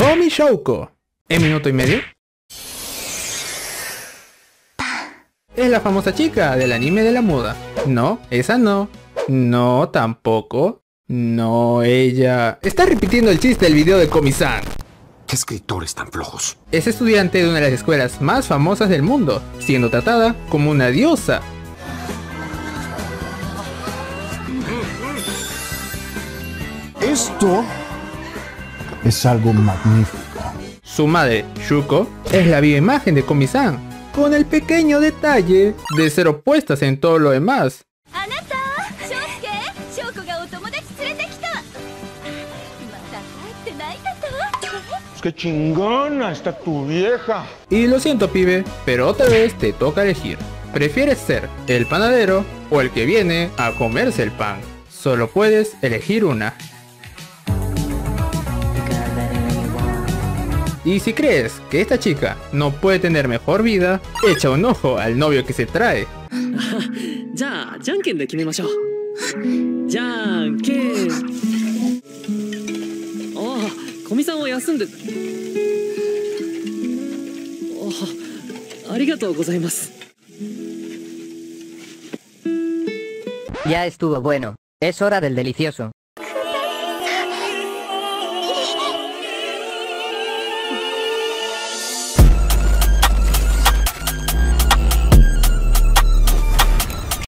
Komi Shouko. ¿En minuto y medio? Es la famosa chica del anime de la moda. No, esa no. No, tampoco. No, ella... Está repitiendo el chiste del video de Komi-san. ¿Qué escritores tan flojos? Es estudiante de una de las escuelas más famosas del mundo, siendo tratada como una diosa. Esto es algo magnífico. Su madre, Shuko, es la viva imagen de Komi-san, con el pequeño detalle de ser opuestas en todo lo demás. ¡Qué chingona está tu vieja! Y lo siento, pibe, pero otra vez te toca elegir. ¿Prefieres ser el panadero o el que viene a comerse el pan? Solo puedes elegir una. Y si crees que esta chica no puede tener mejor vida, echa un ojo al novio que se trae. Ya, janken de kimemashou. Janken. Oh, Komi-san wa yasunde. Oh, arigatou gozaimasu. Ya estuvo bueno. Es hora del delicioso.